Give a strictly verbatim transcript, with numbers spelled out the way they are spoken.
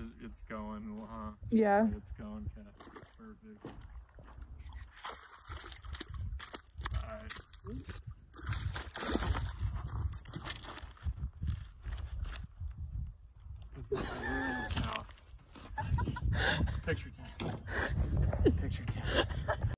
It, it's going, huh? Yeah. It's going, kind of perfect. All right. Picture time. Picture time.